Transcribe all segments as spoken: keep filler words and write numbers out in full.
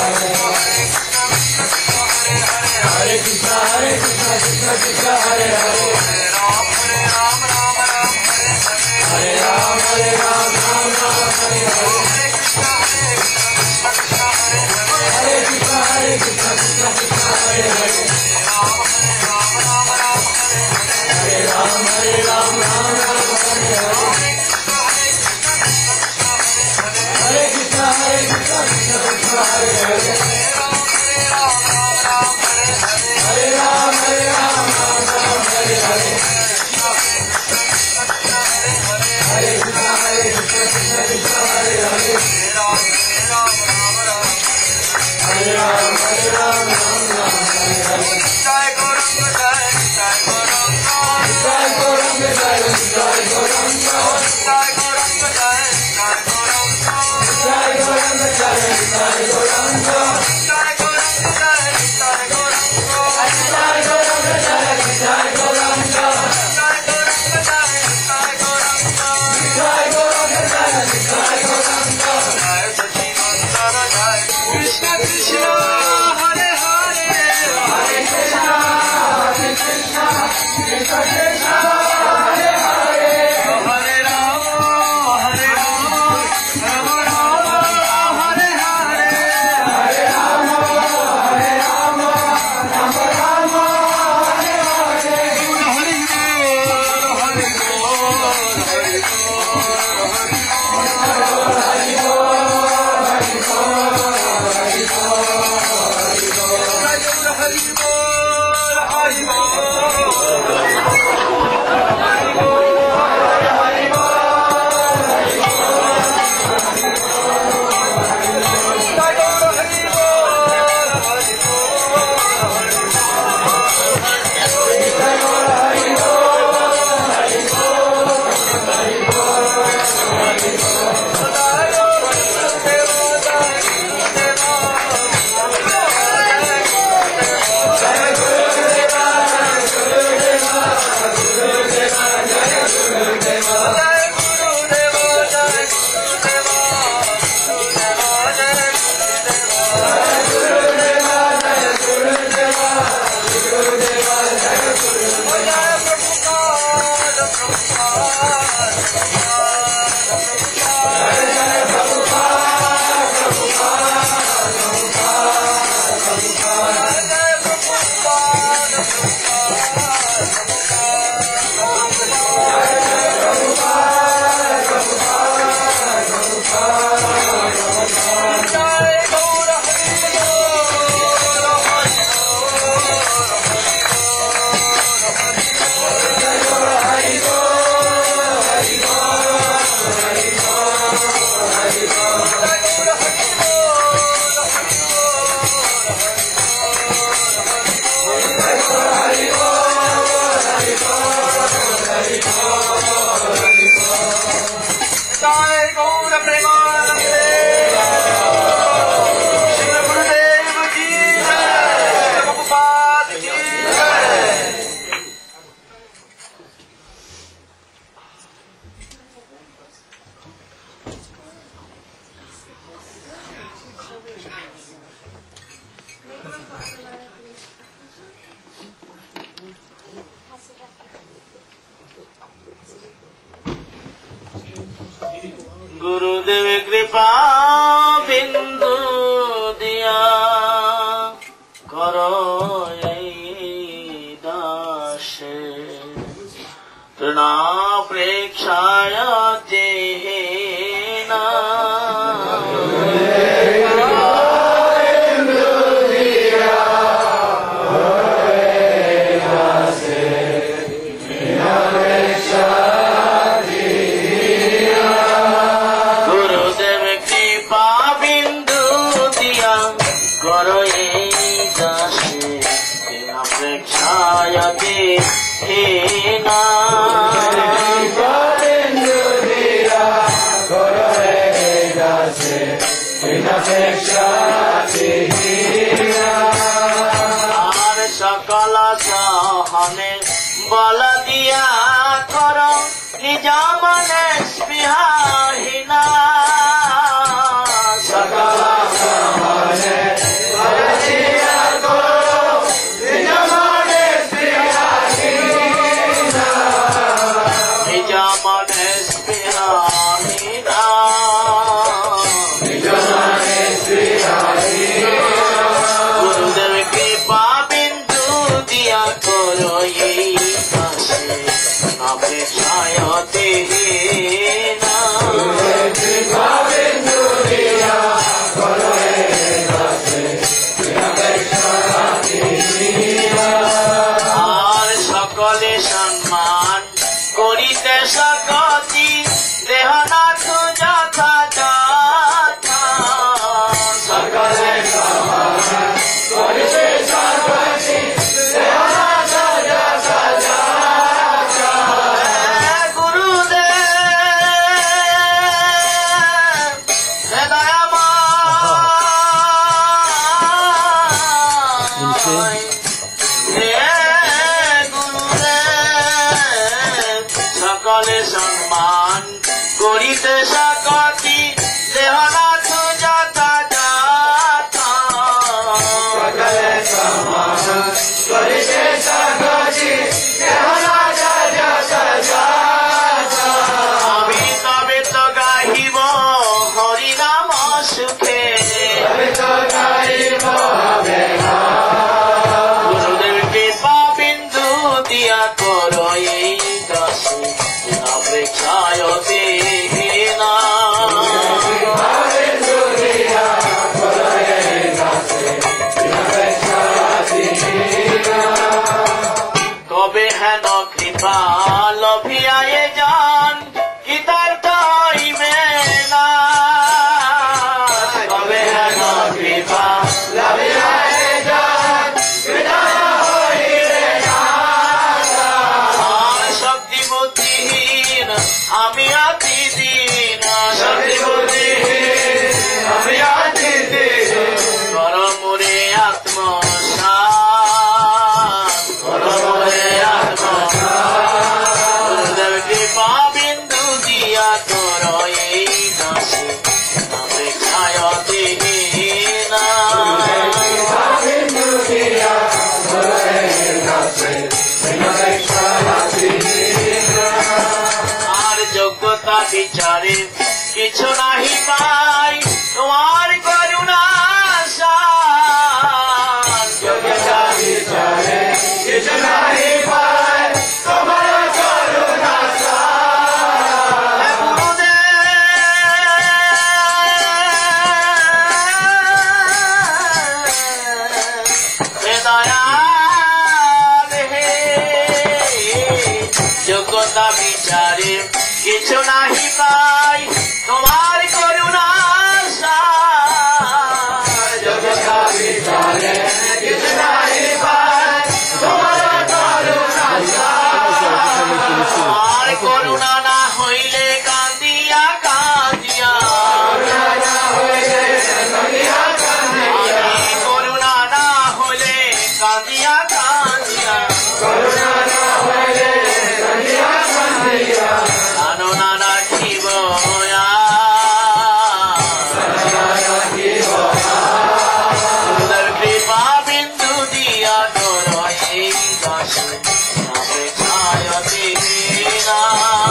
गुरुदेव कृपा बिंदु दिया करो दासे तृणा प्रेक्षाय जेना सकल सहने बल दिया करो निज मन स्पृहाहीना सकल सहने করিতে সকতি দেহনাথ যাতা যাতা সকলে সমান করিতে সকতি দেহনাথ যাতা যাতা আমি তবে তো গাহিব হরি নাম সুখে তবে তো গাহিব গুরুদেব কৃপা বিন্দু দিয়া করো এই দাসী অপেক্ষায় দেহিনা কবে হেন কৃপা লভিয়ায়ে যান কৃতার্থ হইবে না কবে হেন কৃপা লভিয়ায়ে যান কৃতার্থ হইবে না শক্তি বুদ্ধিহীন আমি আতি দিন শক্তি বুদ্ধিহীন আমি আতি দিন কর মোরে আত্মসাৎ কর মোরে আত্মসাৎ গুরুদেব কৃপা বিন্দু দিয়া কর এই দাসী অপেক্ষায় দেহিনা বিন্দু দিয়া কর এই দাসী আর যোগ্যতা বিচারে কিছু নাহি পাই তোমার করুণা যোগ্যতা বিচারে কিছু নাহি পাই তোমার করুণা যোগ্যতা বিচারে কিছু নাহি পাই তোমার করুণা যোগ্যতা বিচারে কিছু নাহি পাই তোমার করুণা আর করুণা না হইলে কান্দিয়া কান্দিয়া করুণা না হইলে কান্দিয়া কান্দিয়া করুণা না হইলে কাননা রাখিব গুরুদেব কৃপা বিন্দু দিয়া তোর এই দাসী অপেক্ষায় দেহিনা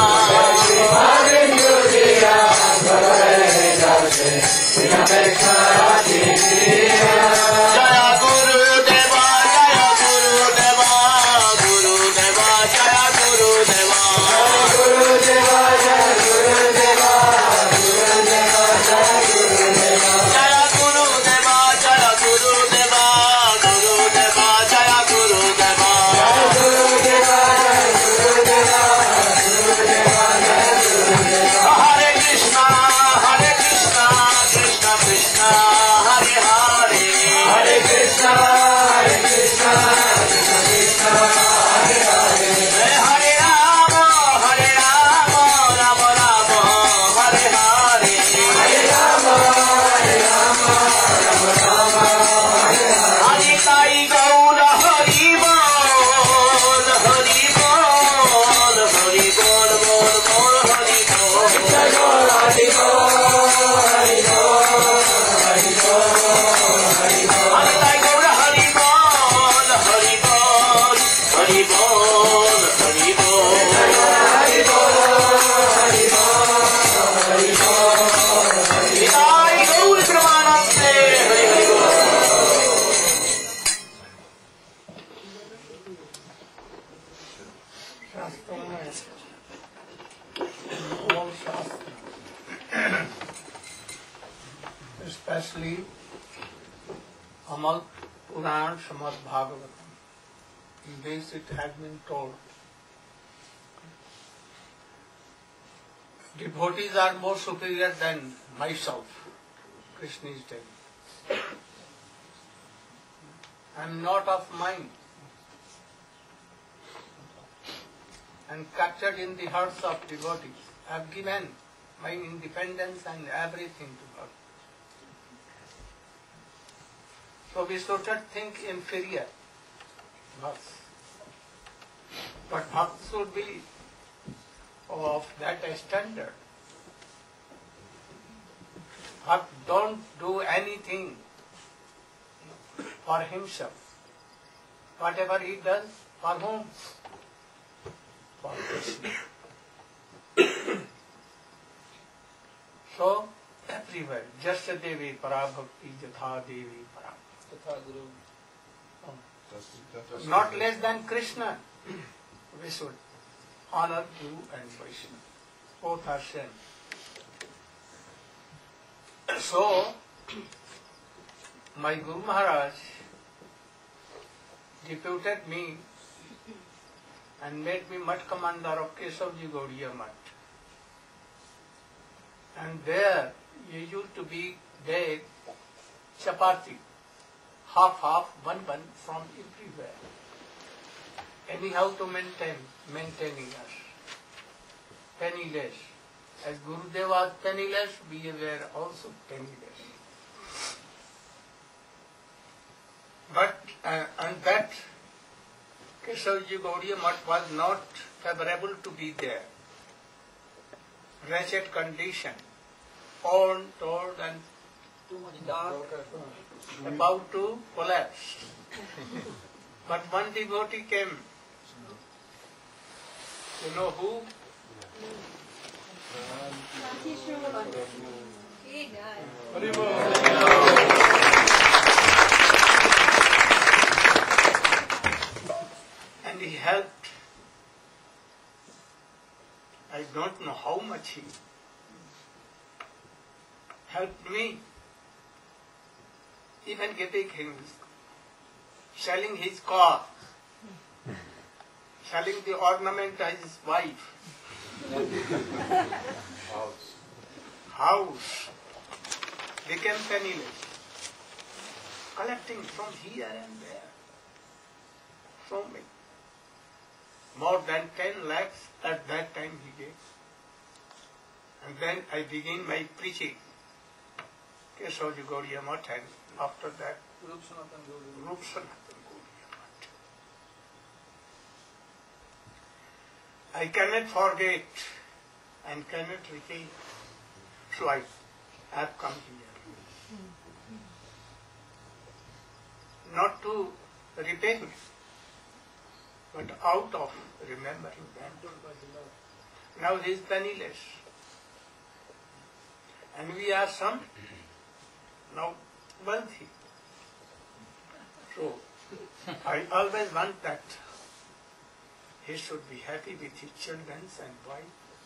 জয় গুরুদেব জয় গুরুদেব গুরুদেব জয় গুরুদেব Especially Amal Puran Shamad Bhagavatam. In this it has been told, devotees are more superior than myself. Krishna is telling. I am not of mind and captured in the hearts of devotees. I have given my independence and everything to her. So we should not think inferior bhakts. But bhakts should be of that standard but don't do anything for himself. Whatever he does, for whom? For Krishna. So, everywhere, Jasya Devi Parabhakti, Jatha Devi Parabhakti. Not less than Krishna, we should honor Guru and Vaishnava. Both are same. So, my Guru Maharaj deputed me and made me Mat Commander of Kesavji Gaudiya Mat. And there you used to be there chapati, half half, one one from everywhere. Anyhow to maintain, maintaining us. Penniless. As Gurudev was penniless, we were also penniless. But, uh, and that Kesavji Gaudiya Mat was not favorable to be there. Wretched condition, torn, torn and dark, about to collapse. But one devotee came. You know who? And he helped. I don't know how much he helped me. Even getting him, selling his car, selling the ornament of his wife, house, house, became penniless, collecting from here and there, from me. More than ten lakhs at that time he gave. And then I began my preaching, Kesavji Gaudiya Mat, and after that, Rup Sanatan Gaudiya Mat. I cannot forget and cannot repeat, so I have come here. Not to repay me, but out of remembering them. Now he is penniless. And we are some now wealthy. So I always want that he should be happy with his children and wife.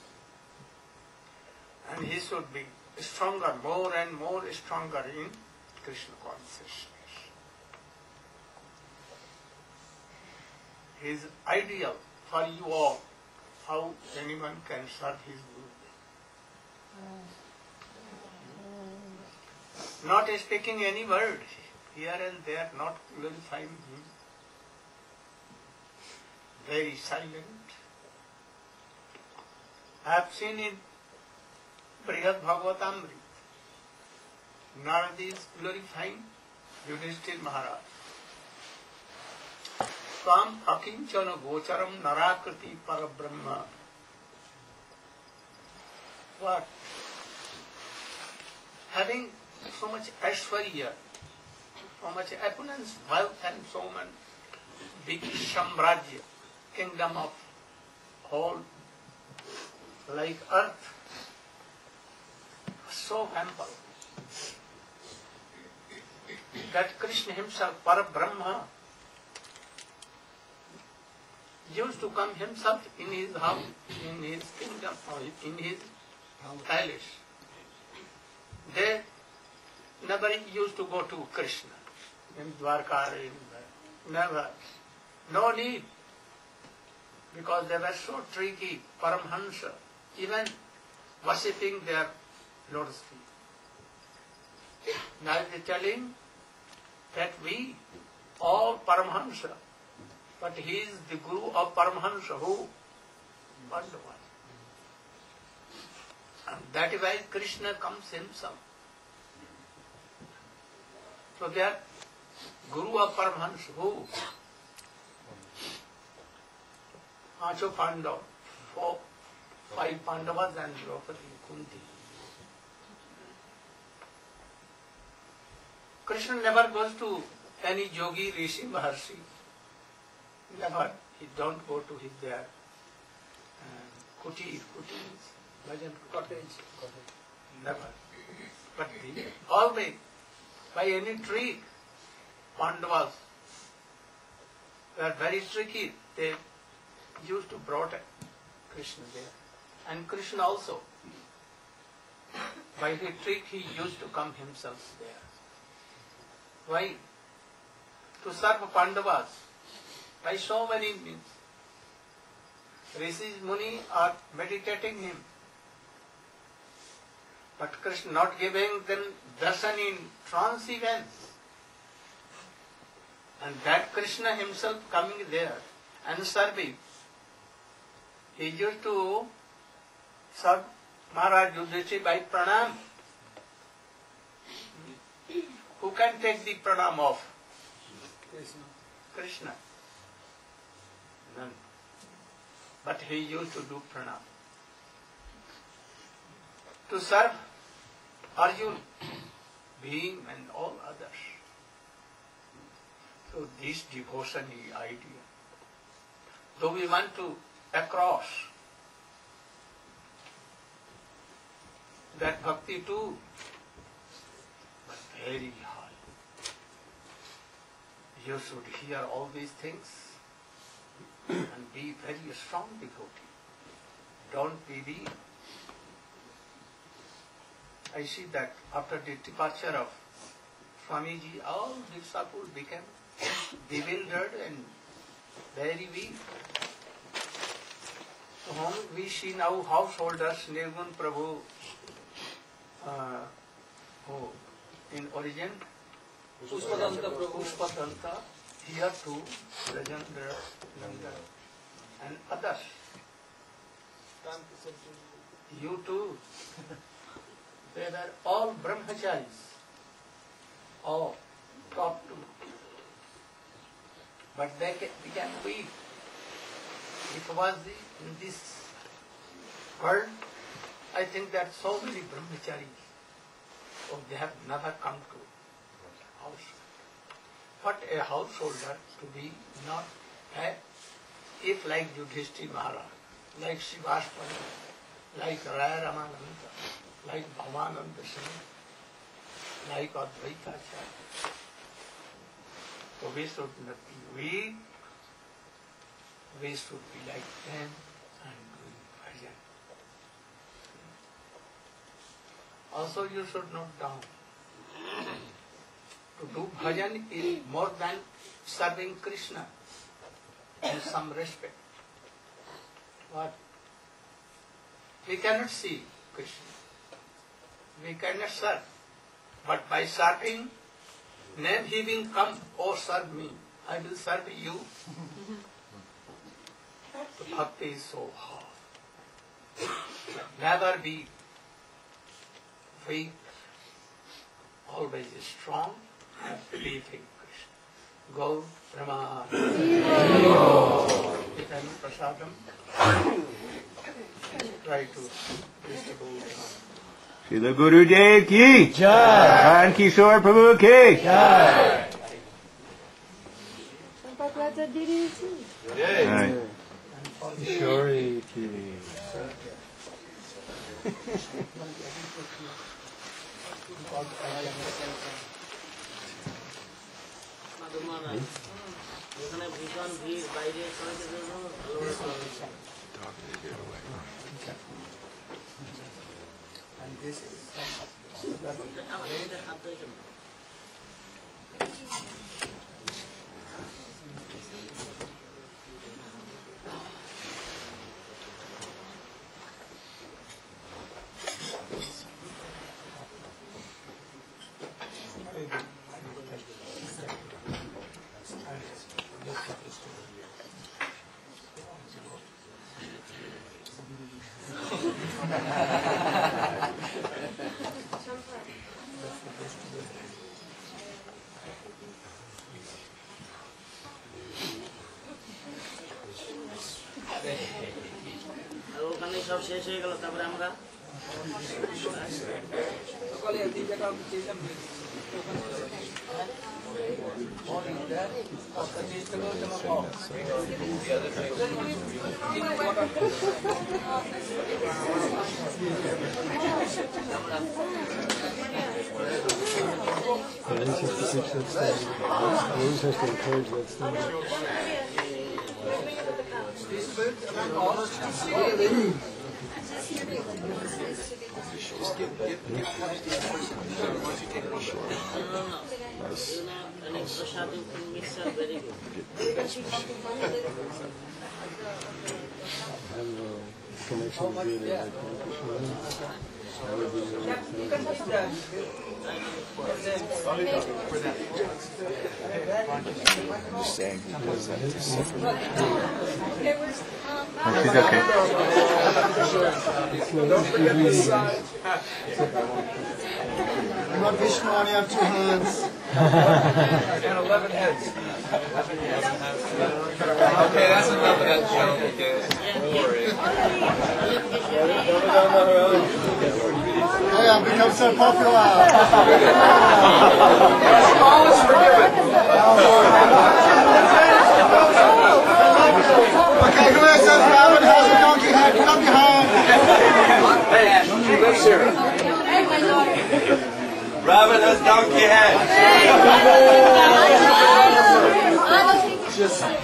And he should be stronger, more and more stronger in Krishna consciousness. His ideal for you all, how anyone can serve his Guru. Not speaking any word, here and there, not glorifying him. Very silent. I have seen in Brihad Bhagavatamrita, Narada is glorifying Yudhishthira Maharaj. Swam akinchana gocharam narakriti parabrahma. What? Having so much aishwarya, so much abundance, wealth and so much big samrajya, kingdom of whole, like earth, so ample, that Krishna himself, Parabrahma, used to come himself in his house, in his kingdom, or in his palace. They never used to go to Krishna in Dwarka, in never. No need. Because they were so tricky, Paramhansa, even worshipping their lotus feet. Now they are telling that we, all Paramhansa, but he is the Guru of Paramhansa, who? Pandava. And that is why Krishna comes himself. So they are Guru of Paramhansa, who? Pancho Pandava, four, five Pandavas and Draupadi, Kunti. Krishna never goes to any yogi, rishi, maharshi. Never. He don't go to his there. Uh, kuti, kuti, bhajan cottage. Never. But he always, by any trick, Pandavas were very tricky. They used to brought Krishna there. And Krishna also. By the trick he used to come himself there. Why? To serve Pandavas by so many means. Rishis, Muni are meditating him. But Krishna not giving them darshan in trance events. And that Krishna himself coming there and serving. He used to serve Maharaj Yudhishthira by pranam. Who can take the pranam of Krishna? Krishna. None. But he used to do pranam. To serve Arjuna, Bhim and all others. So this devotion is ideal. Though we want to across that bhakti too, but very high. You should hear all these things and be very strong devotee. Don't be weak. I see that after the departure of Swamiji, all disciples became bewildered and very weak. To whom we see now householders, Nirgun Prabhu, uh, oh, in origin, Pushpadanta Prabhu, Pushpadanta, here too, Rajendra, and others. You too. They were all brahmacharis, all taught to. But they became weak. It was the, in this world, I think that so many brahmacharis, oh, they have never come to house. What a householder to be not have, if like Yudhishthira Maharaj, like Sivaspada, like Raya Ramananda, like Bhavananda Singh, like Advaita Acharya. So we should not be weak, we should be like them and doing bhajan. Also you should not down. To do bhajan is more than serving Krishna in some respect. What? We cannot see Krishna. We cannot serve. But by serving, name he will come, oh serve me, I will serve you. The bhakti is so hard. Never be weak, always strong, and believe in Krishna. Go, Brahma. With any prasadam, try to distribute. Srila Gurudev ki Jai, and Kishore Prabhu ki Jai. Jai. Kishore ki. এখানে ভীষণ ভিড় বাইরে সবাইকে ওখানে সব শেষ হয়ে গেল তারপরে আমরা সকালে always has to teach that stuff. Always has to encourage that stuff. And it's the shopping mix are very good. Have a connection with you there, like that would be Oh, she's okay. Lord Vishnu, only have two hands. And eleven heads. Okay, that's enough of that joke, okay? Don't worry. Hey, I've become so popular. All is forgiven. Okay, who else says Rabbit has a donkey head? Clap your hand. Hey, she lives here. Rabbit has donkey head. Just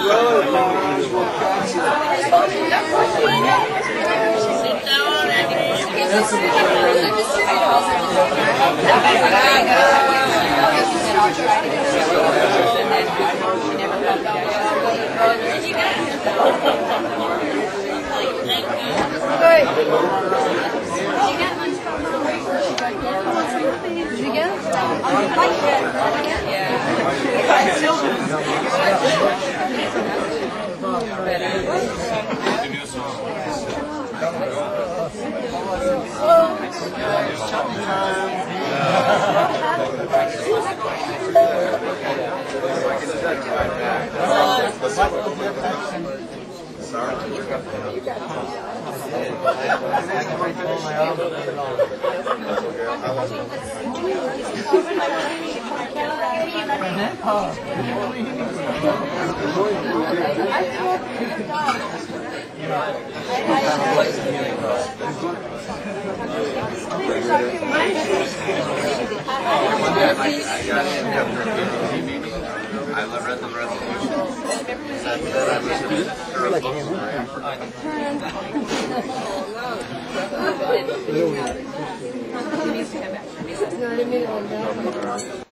I love read the resolution. That, that I was